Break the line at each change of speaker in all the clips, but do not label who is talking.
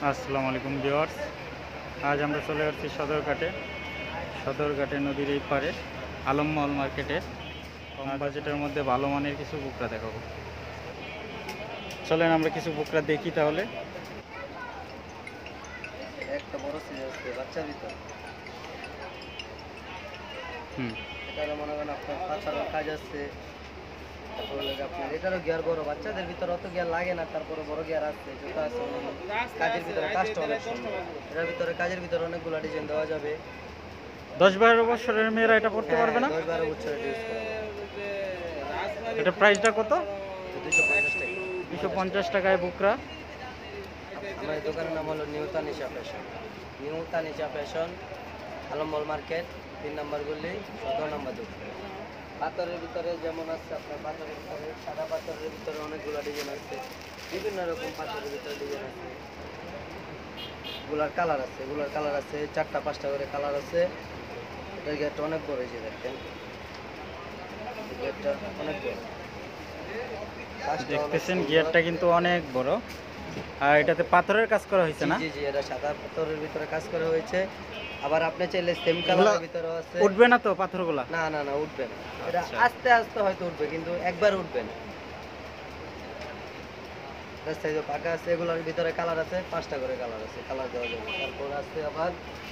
আসসালামু আলাইকুম ভিউয়ার্স। আজ আমরা চলে যাচ্ছি সদরঘাটে নদীর এই পারে আলম মল মার্কেটে কম বাজেটের মধ্যে ভালো মানের কিছু বুকরা দেখাবো। চলেন আমরা কিছু বুকরা দেখি তাহলে।
একটা বড় সাইজ আছে বাচ্চার ভিতর। এটারও মনে করেন আপনার পাতারও কাজ আছে। তারপরে আপনার এটারও গিয়ার বড়, বাচ্চাদের ভিতরে অত গিয়ার লাগে না, তারপরে বড় গিয়ার আছে, জুতা আছে, কাজের ভিতরে কাজটা অনেক সুন্দর। এটার ভিতরে কাজের ভিতরে অনেকগুলো ডিজাইন দেওয়া যাবে।
10-12 বছরের মেয়েরা এটা পড়তে পারবে না?
10-12 বছরের ইউজ করা।
এটা প্রাইসটা কত?
250 টাকা।
250 টাকায় বুকরা।
আমার এই দোকানের নাম হলো New Tanisha Fashion. New Tanisha Fashion, Alam mall market, 3 নম্বর গলি, 17 নম্বর দোকান। পাথরের ভিতরে যেমন আছে আপনার পাথরের ভিতরে সাদা পাথরের ভিতরে অনেকগুলো ডিজাইন আছে, বিভিন্ন রকম পাথরের ভিতরে ডিজাইন আছে। এগুলার কালার আছে, 4টা-5টা করে কালার আছে। এটার গেটটা অনেক বড়, এই যে দেখেন গেটটা অনেক বড়।
দেখতেছেন গিয়ারটা কিন্তু অনেক বড়, আর এটাতে পাথরের কাজ করা হয়েছে না?
জি জি, এটা সাদা পাথরের ভিতরে কাজ করা হয়েছে। আবার আপনি চাইলে সেম কালারের ভিতরে আছে।
উঠবে না তো পাথরগুলা?
না না না, উঠবে না। এটা
আচ্ছা।
আস্তে আস্তে হয়তো উঠবে, কিন্তু একবার উঠবে না। রাস্তায় যে পাকা আছে, এগুলোর ভিতরে কালার আছে, 5টা করে কালার আছে, কালার দেওয়া যাবে। তারপর আছে আবার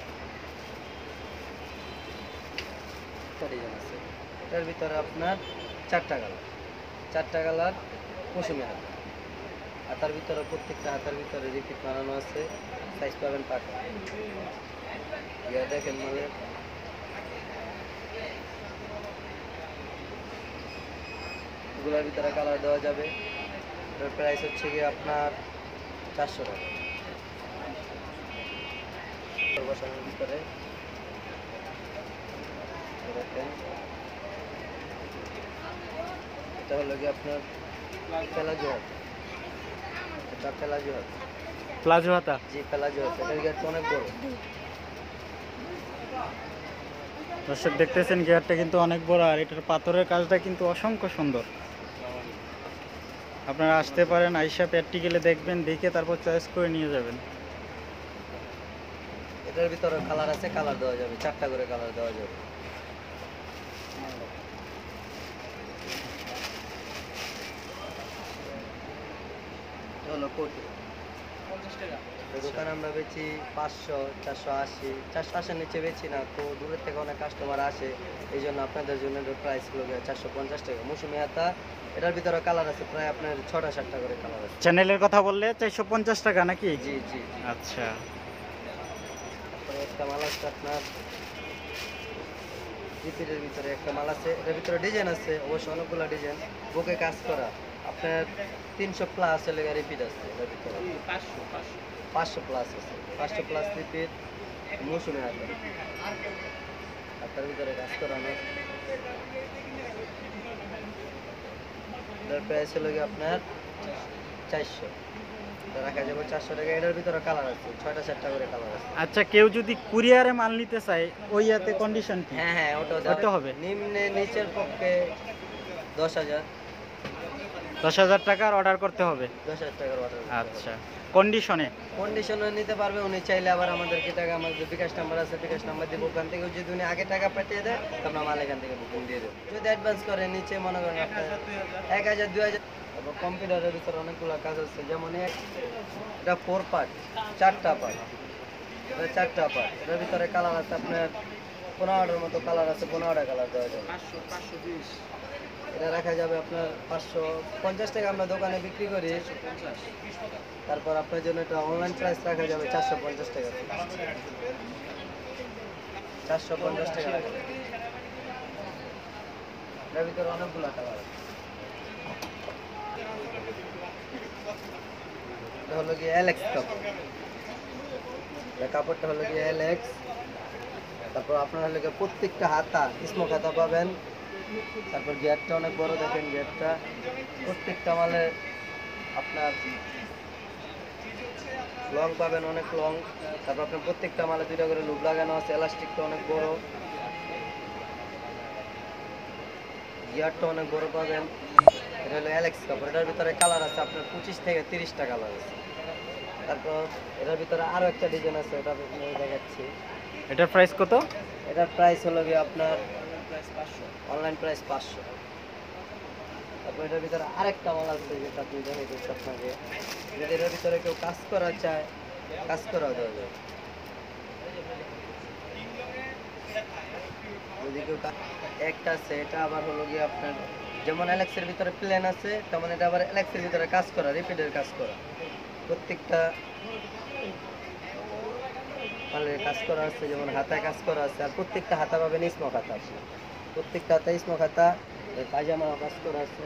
ডিজাইন আছে, এটার ভিতরে আপনার 4টা কালার মৌসুমি হাত। হাতার ভিতরে প্রত্যেকটা হাতার ভিতরে রিপিট বানানো আছে, সাইজ পাবেন পাকা। ইয়া দেখেন মানে এগুলোর ভিতরে কালার দেওয়া যাবে। এটার প্রাইস হচ্ছে গিয়ে আপনার 400 টাকা। বসানোর ভিতরে দেখেন, এটা হলো গিয়ে আপনার প্লাজো হাত। এটা প্লাজো হাত।
প্লাজো হাতা?
জি, প্লাজো হাত। এটার গিয়ারটা অনেক বড়।
দর্শক দেখতেছেন গিয়ারটা কিন্তু অনেক বড়, আর এটার পাথরের কাজটা কিন্তু অসংখ্য সুন্দর। আপনারা আসতে পারেন, আইসা প্র্যাকটিক্যালে দেখবেন, দেখে তারপর চয়েস করে নিয়ে যাবেন।
এটার ভিতরে কালার আছে, কালার দেওয়া যাবে, 4টা করে কালার দেওয়া যাবে। হলো কোটি 50 টাকা। দোকানে আমরা বেচি 500, 480। 480 নিচে বেচি না, তো দূরের থেকে অনেক কাস্টমার আসে, এই জন্য আপনাদের জন্য প্রাইস হলো 450 টাকা। মৌসুমি হাতা, এটার ভিতরে কালার আছে প্রায় আপনার 6টা-7টা করে কালার আছে।
চ্যানেলের কথা বললে 450 টাকা নাকি?
জি জি।
আচ্ছা।
তারপরে একটা মাল আছে আপনার রিপিটের ভিতরে, একটা মাল আছে, এটার ভিতরে ডিজাইন আছে, অবশ্য অনেকগুলো ডিজাইন, বুকে কাজ করা। আপনার 300 প্লাস লেগে রিপিট আছে এটার ভিতরে। 500 প্লাস আছে, 500 প্লাস রিপিট মৌসুমি হাতা। হাতার ভিতরে কাজ করানো। এটার প্রাইস হলো গিয়ে আপনার 400। এটা রাখা যাবে 400 টাকা। এটার ভিতরে কালার আছে, 6টা-7টা করে কালার আছে।
আচ্ছা, কেউ যদি কুরিয়ারে মাল নিতে চায়, ওই ইয়াতে কন্ডিশন কি?
হ্যাঁ হ্যাঁ,
ওটা হবে
নিম্নে নিচের পক্ষে 10,000।
10,000 টাকার অর্ডার করতে হবে?
10,000 টাকার অর্ডার।
আচ্ছা, কন্ডিশনে
নিতে পারবে উনি চাইলে। আবার আমাদেরকে টাকা, আমাদের বিকাশ নাম্বার আছে, বিকাশ নাম্বার দিব। ওখান থেকে যদি উনি আগে টাকা পাঠিয়ে দেয়, তো আমরা মাল এখান থেকে বুকিং দিয়ে দেবো। যদি অ্যাডভান্স করে নিচে মনে করেন আপনার 1,000, 2,000। তারপর কম্পিউটারের ভিতরে অনেকগুলো কাজ আছে, যেমন এটা 4 পার্ট, 4টা পার্ট। এটা 4টা পার্ট। এটার ভিতরে কালার আছে আপনার 15টার মতো কালার আছে, 15টা কালার দেওয়া যাবে। 520। এটা রাখা যাবে আপনার 550 টাকা। আমরা দোকানে বিক্রি করি। তারপর আপনার জন্য এটা অনলাইন প্রাইস রাখা যাবে 450 টাকা। 450 টাকা রাখা যাবে। এটার ভিতরে অনেকগুলো কালার আছে। এটা হলো গিয়ে এলএক্স কাপড়। এই কাপড়টা হলো গিয়ে এলএক্স। তারপর আপনার হলো গিয়ে প্রত্যেকটা হাতা স্মোক হাতা পাবেন। তারপর গিয়ারটা অনেক বড়, দেখেন গিয়ারটা। প্রত্যেকটা মালে আপনার লং পাবেন, অনেক লং। তারপর আপনার প্রত্যেকটা মালে 2টা করে লুপ লাগানো আছে, এলাস্টিকটা অনেক বড়, গিয়ারটা অনেক বড় পাবেন। এটা হলো এলএক্স কাপড়। এটার ভিতরে কালার আছে আপনার 25 থেকে 30টা কালার আছে। তারপর এটার ভিতরে আরো একটা ডিজাইন আছে, ওটা আমি দেখাচ্ছি।
এটার প্রাইস কত?
এটার প্রাইস হলো গিয়ে আপনার অনলাইন প্রাইস 500। তারপর এটার ভিতরে আরেকটা মাল আছে যেটা আপনি দেখাইতেছি আপনাকে, যদি এটার ভিতরে কেউ কাজ করা চায় কাজ করা দেওয়া যাবে। যদি কেউ একটা আছে, এটা আবার হলো গিয়ে আপনার যেমন অ্যালেক্সের ভিতরে প্লেন আছে, তেমন এটা আবার অ্যালেক্সের ভিতরে কাজ করা, রিপিটের কাজ করা, প্রত্যেকটা মানে কাজ করা আছে, যেমন হাতায় কাজ করা আছে, আর প্রত্যেকটা হাতা পাবেন স্মোক হাতা আছে, প্রত্যেকটা হাতে স্মোক হাতা, পায়জামা কাজ করা আছে,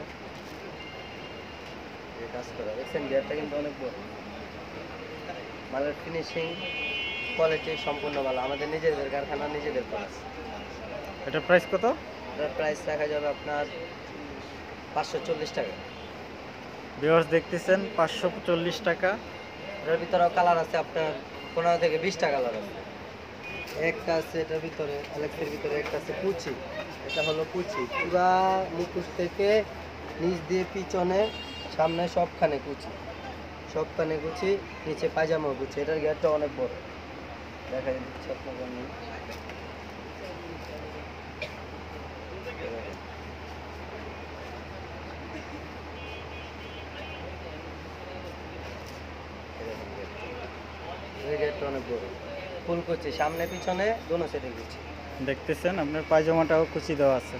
এই কাজ করা দেখছেন, গিয়ারটা কিন্তু অনেক বড়। মালের ফিনিশিং কোয়ালিটি সম্পূর্ণ ভালো, আমাদের নিজেদের কারখানা, নিজেদের করা আছে।
এটার প্রাইস কত?
এটার প্রাইস রাখা যাবে আপনার 540 টাকা।
ভিউয়ার্স দেখতেছেন 540 টাকা।
এটার ভিতরেও কালার আছে আপনার 15 থেকে 20টা কালার আছে। একটা আছে এটার ভিতরে, অ্যালেক্সের ভিতরে একটা আছে কুচি, এটা হলো কুচি, পুরা মুখোশ থেকে নিচ দিয়ে পিছনে সামনে সবখানে কুচি, সবখানে কুচি, নিচে পায়জামা কুচি। এটার গিয়ারটা অনেক বড়, দেখা দিচ্ছি আপনাকে আমি। এই গিয়ারটা অনেক বড়, ফুল কুচি, সামনে পিছনে দোনো সাইডে কুচি।
দেখতেছেন আপনার পায়জামাটাও কুচি দেওয়া আছে।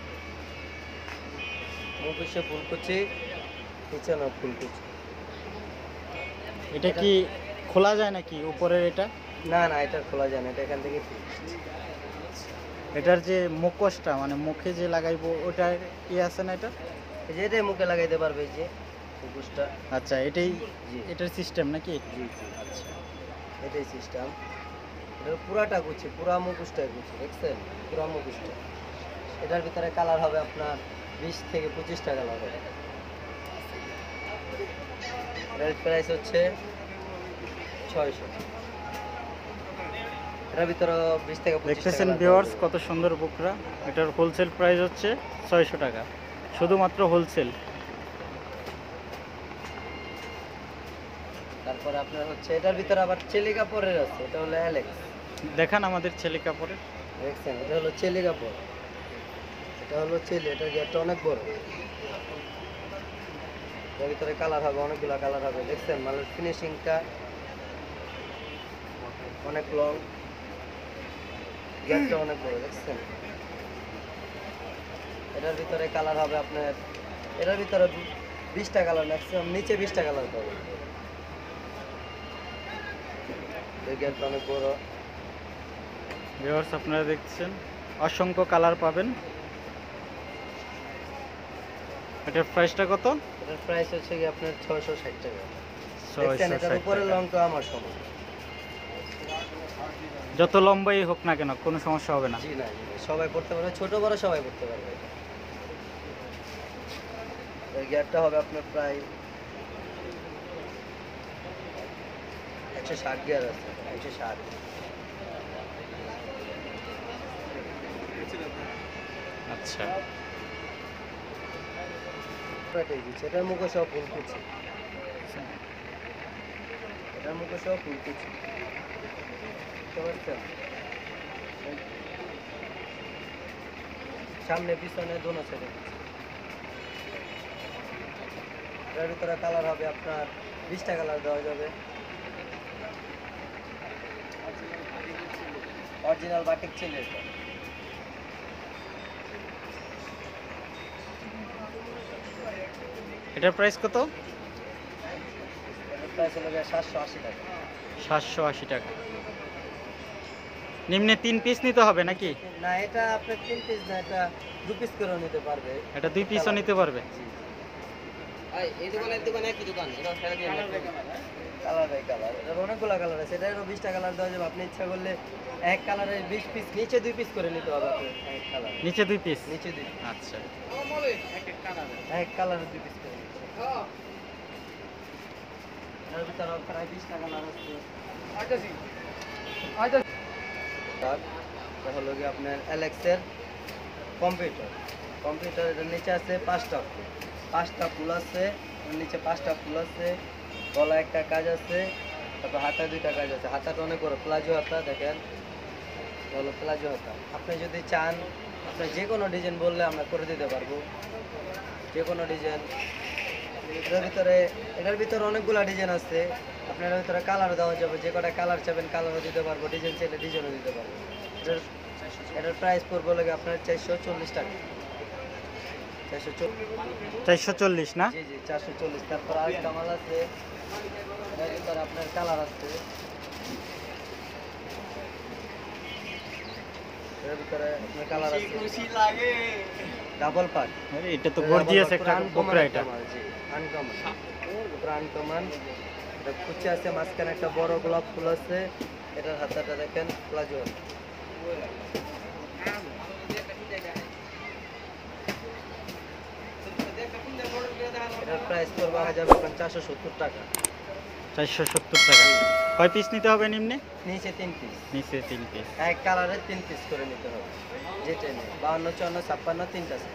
মুখোশে ফুল কুচি, পিছনে ফুল কুচি।
এটা কি খোলা যায় নাকি উপরের এটা?
না না, এটা খোলা যায় না, এটা এখান থেকে fixed।
এটার যে মুখোশটা মানে মুখে যে লাগাইবো ওটার কি আছে না এটা?
এই যে এটাই মুখে লাগাইতে পারবে, এই যে মুখোশটা।
আচ্ছা এটাই
জি
এটার সিস্টেম নাকি?
জি জি, আচ্ছা এটাই সিস্টেম। এটা পুরাটা কুচি, পুরা মুখোশটাই কুচি, দেখছেন পুরা মুখোশটা। এটার ভিতরে কালার হবে আপনার 20 থেকে 25টা কালার হবে। এটার প্রাইস হচ্ছে 600। এটার ভিতরে 20 থেকে 25টা
দেখতেছেন
কালার
ভিউয়ার্স কত সুন্দর বুকরা। এটার হোলসেল প্রাইস হচ্ছে 600 টাকা, শুধুমাত্র হোলসেল।
তারপরে আপনার হচ্ছে এটার ভিতরে আবার চেলি কাপড়ের আছে, এটা হলো অ্যালেক্স।
দেখান আমাদের ছেলে কাপড়ের।
দেখছেন এটা হলো চেলি কাপড়, এটা হলো চেলি, এটার গেটটা অনেক বড়। এর ভিতরে কালার হবে, অনেকগুলো কালার হবে, দেখছেন মালের ফিনিশিংটা অনেক লং, গেটটা অনেক বড়, দেখছেন। এটার ভিতরে কালার হবে আপনার, এটার ভিতরে 20টা কালার, ম্যাক্সিমাম নিচে 20টা কালার পাবে। এই গেটটা অনেক বড়।
ভিউয়ার্স আপনারা দেখছেন অসংখ্য কালার পাবেন। এটার প্রাইসটা কত?
এটার প্রাইস হচ্ছে কি আপনার 660 টাকা। দেখছেন
660
এটার উপরে
টাকা।
লংটা আমার সমান।
যত লম্বাই হোক না কেন কোনো সমস্যা হবে না।
জি না, জি না, সবাই পড়তে পারবে, ছোট বড় সবাই পড়তে পারবে এটা। এর গ্যাপটা হবে আপনার প্রায় 160 গিয়ার আছে, 160।
আচ্ছা
এটার মুখে সব ফুল কুচি, এটার মুখে সব ফুল কুচি, বুঝতে পারছেন? সামনে পিছনে দোনো সাইডে কুচি। এটার ভিতরে কালার হবে আপনার 20টা কালার দেওয়া যাবে। অরিজিনাল বাটিক ছিল এটা।
এটার প্রাইস কত?
এটার প্রাইস হলো 780 টাকা।
780 টাকা। নিম্নে 3 পিস নিতে হবে নাকি?
না, এটা আপনার 3 পিস না, এটা 2 পিস করেও নিতে পারবে।
এটা 2 পিসও নিতে পারবে।
জি। এই দোকানে একই দোকান, এটা ফেলে দিয়ে কালার বাই কালার, এটার অনেকগুলো কালার আছে, এটারও 20টা কালার দেওয়া যাবে। আপনি ইচ্ছা করলে এক কালারের 20 পিস, নিচে 2 পিস করে নিতে হবে আপনার এক কালার,
নিচে 2 পিস।
নিচে 2 পিস,
আচ্ছা
এক কালারের 2 পিস করে নিতে হবে। এর ভিতরে প্রায় 20টা কালার আছে। এটা হলো কি আপনার অ্যালেক্সের কম্পিউটার, কম্পিউটার এটার নিচে আছে 5টা ফুল আছে, এর নিচে 5টা ফুল আছে, গলা একটা কাজ আছে, তারপর হাতা দুইটা কাজ আছে, হাতাটা অনেক বড়, প্লাজো হাতা দেখেন, এটা হলো প্লাজো হাতা। আপনি যদি চান আপনি যে কোনো ডিজাইন বললে আমরা করে দিতে পারবো, যে কোনো ডিজাইন। এটার ভিতরে অনেকগুলো ডিজাইন আছে, আপনার ভিতরে কালার দেওয়া যাবে, যে কটা কালার চাবেন কালারও দিতে পারবো, ডিজাইন চাইলে ডিজাইনও দিতে পারবো। এটার প্রাইস পড়বো লাগে আপনার 440 টাকা।
440 না?
জি জি 440। তারপর আর কামাল আছে, এটার ভিতরে আপনার কালার আছে, এটার ভিতরে আপনার কালার আছে, ডাবল পার্ট।
আরে এটা তো গর্জিয়াস একটা বকরা এটা।
আনকমন, পুরো আনকমন। এটা কুচি আছে, মাঝখানে একটা বড় গোলাপ ফুল আছে। এটার হাতাটা দেখেন প্লাজো। এটার প্রাইস পড়বে 470 টাকা।
470 টাকা। কয় পিস নিতে হবে নিম্নে?
নিচে 3 পিস,
নিচে 3 পিস।
এক কালারে 3 পিস করে নিতে হবে, যেটা নেই 52, 54, 56 তিনটা size।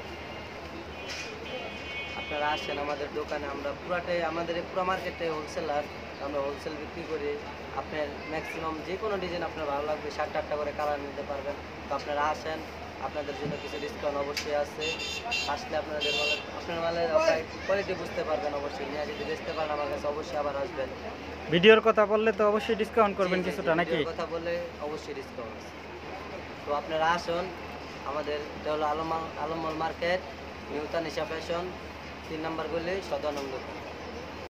আপনারা আসেন আমাদের দোকানে, আমরা পুরাটাই আমাদের এই পুরো মার্কেটে হোলসেলার, আমরা হোলসেল বিক্রি করি। আপনার ম্যাক্সিমাম যে কোনো ডিজাইন আপনার ভালো লাগবে 7-8টা করে কালার নিতে পারবেন। তো আপনারা আসেন, আপনাদের জন্য কিছু ডিসকাউন্ট অবশ্যই আছে। আসলে আপনার মালের কোয়ালিটি বুঝতে পারবেন, অবশ্যই নিয়ে যদি বুঝতে পারেন আমার কাছে অবশ্যই আবার আসবেন।
ভিডিওর কথা বললে তো অবশ্যই ডিসকাউন্ট করবেন
জি, জি,
কিছুটা নাকি?
ভিডিওর কথা বলে অবশ্যই ডিসকাউন্ট আছে। তো আপনারা আসুন, আমাদের এটা হলো আলমমল মার্কেট, নিউ তানিশা ফ্যাশন, 3 নম্বর গলি, সদর নন্দন।